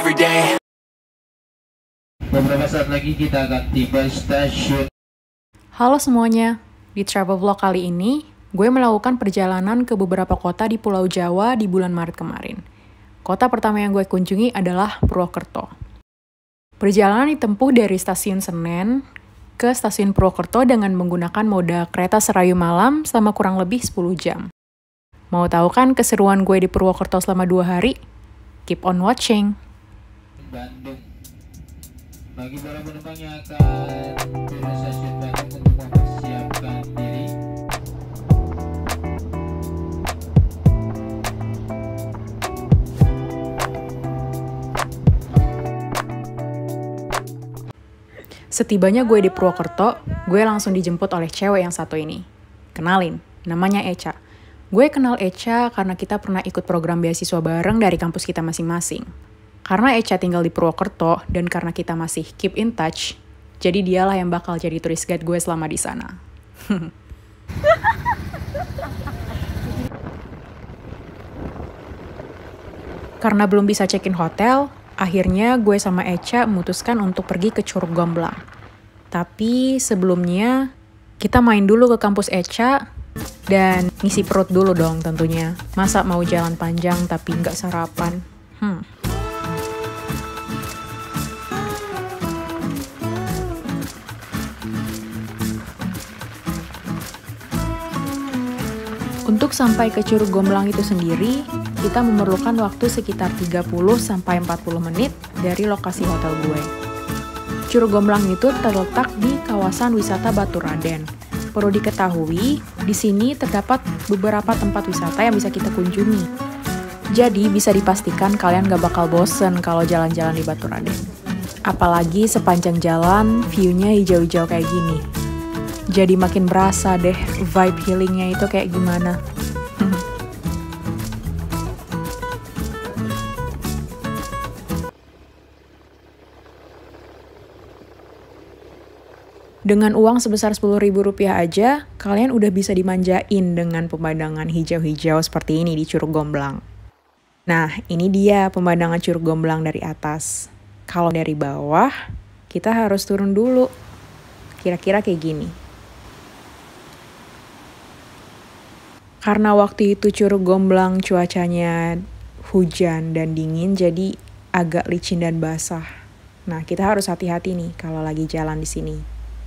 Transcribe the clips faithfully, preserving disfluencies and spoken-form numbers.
every day. Beberapa saat lagi kita akan tiba stasiun. Halo semuanya, di travel vlog kali ini, gue melakukan perjalanan ke beberapa kota di Pulau Jawa di bulan Maret kemarin. Kota pertama yang gue kunjungi adalah Purwokerto. Perjalanan ditempuh dari stasiun Senen ke stasiun Purwokerto dengan menggunakan moda kereta Serayu Malam selama kurang lebih sepuluh jam. Mau tahu kan keseruan gue di Purwokerto selama dua hari? Keep on watching! Bandung. Bagi para penumpang yang akan turun stasiun Bandung untuk mempersiapkan diri. Setibanya gue di Purwokerto, gue langsung dijemput oleh cewek yang satu ini. Kenalin, namanya Echa. Gue kenal Echa karena kita pernah ikut program beasiswa bareng dari kampus kita masing-masing. Karena Echa tinggal di Purwokerto dan karena kita masih keep in touch, jadi dialah yang bakal jadi tourist guide gue selama di sana. Karena belum bisa check-in hotel, akhirnya gue sama Echa memutuskan untuk pergi ke Curug Gomblang. Tapi sebelumnya, kita main dulu ke kampus Echa dan ngisi perut dulu dong tentunya. Masa mau jalan panjang tapi nggak sarapan? Hmm. Untuk sampai ke Curug Gomblang itu sendiri, kita memerlukan waktu sekitar tiga puluh sampai empat puluh menit dari lokasi hotel gue. Curug Gomblang itu terletak di kawasan wisata Baturaden. Perlu diketahui, di sini terdapat beberapa tempat wisata yang bisa kita kunjungi. Jadi bisa dipastikan kalian gak bakal bosen kalau jalan-jalan di Baturaden. Apalagi sepanjang jalan, view-nya hijau-hijau kayak gini. Jadi makin berasa deh vibe healingnya itu kayak gimana. Dengan uang sebesar sepuluh ribu rupiah aja, kalian udah bisa dimanjain dengan pemandangan hijau-hijau seperti ini di Curug Gomblang. Nah, ini dia pemandangan Curug Gomblang dari atas. Kalau dari bawah, kita harus turun dulu. Kira-kira kayak gini. Karena waktu itu Curug Gomblang cuacanya hujan dan dingin, jadi agak licin dan basah. Nah, kita harus hati-hati nih kalau lagi jalan di sini.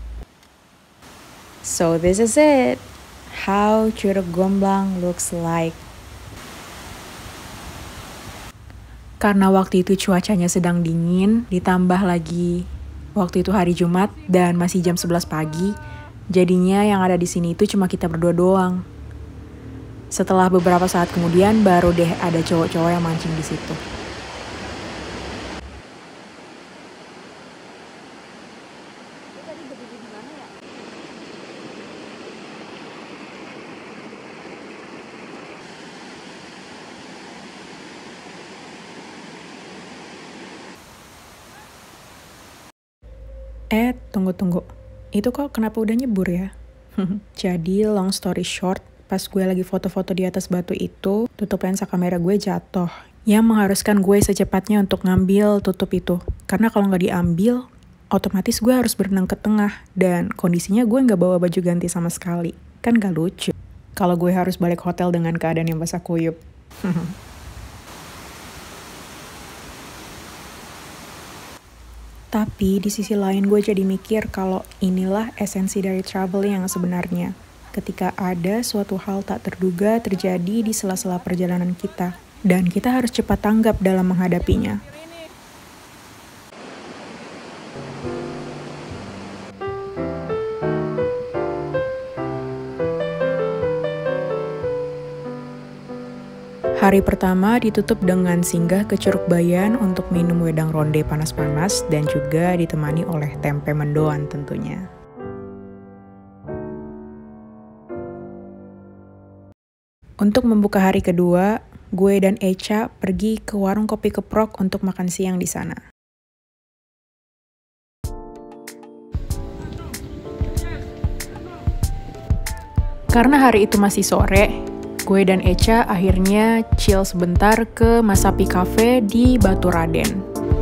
So this is it, how Curug Gomblang looks like. Karena waktu itu cuacanya sedang dingin, ditambah lagi waktu itu hari Jumat dan masih jam sebelas pagi, jadinya yang ada di sini itu cuma kita berdua doang. Setelah beberapa saat kemudian baru deh ada cowok-cowok yang mancing di situ. Eh, tunggu-tunggu. Itu kok kenapa udah nyebur ya? Jadi, long story short, pas gue lagi foto-foto di atas batu itu, tutup lensa kamera gue jatuh. Yang mengharuskan gue secepatnya untuk ngambil tutup itu. Karena kalau nggak diambil, otomatis gue harus berenang ke tengah. Dan kondisinya gue nggak bawa baju ganti sama sekali. Kan gak lucu. Kalau gue harus balik hotel dengan keadaan yang basah kuyup. Tapi di sisi lain gue jadi mikir kalau inilah esensi dari traveling yang sebenarnya. Ketika ada suatu hal tak terduga terjadi di sela-sela perjalanan kita. Dan kita harus cepat tanggap dalam menghadapinya. Hari pertama ditutup dengan singgah ke Curug Bayan untuk minum wedang ronde panas-panas dan juga ditemani oleh tempe mendoan tentunya. Untuk membuka hari kedua, gue dan Echa pergi ke warung kopi keprok untuk makan siang di sana. Karena hari itu masih sore, gue dan Echa akhirnya chill sebentar ke Masapi Cafe di Baturaden.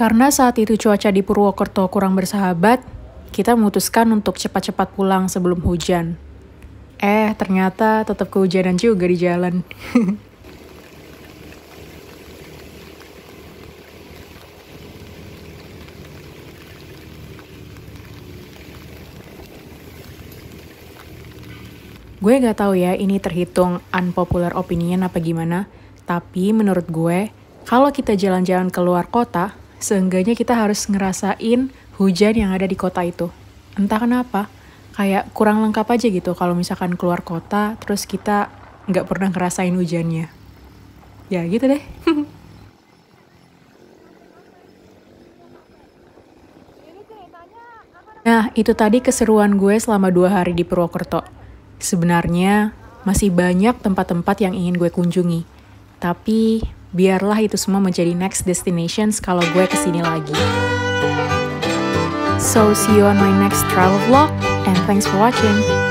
Karena saat itu cuaca di Purwokerto kurang bersahabat, kita memutuskan untuk cepat-cepat pulang sebelum hujan. Eh, ternyata tetap kehujanan juga di jalan. Gue gak tahu ya ini terhitung unpopular opinion apa gimana, tapi menurut gue, kalau kita jalan-jalan keluar kota, seenggaknya kita harus ngerasain hujan yang ada di kota itu. Entah kenapa, kayak kurang lengkap aja gitu kalau misalkan keluar kota, terus kita nggak pernah ngerasain hujannya. Ya gitu deh. Nah, itu tadi keseruan gue selama dua hari di Purwokerto. Sebenarnya, masih banyak tempat-tempat yang ingin gue kunjungi. Tapi, biarlah itu semua menjadi next destinations kalau gue kesini lagi. So, see you on my next travel vlog, and thanks for watching.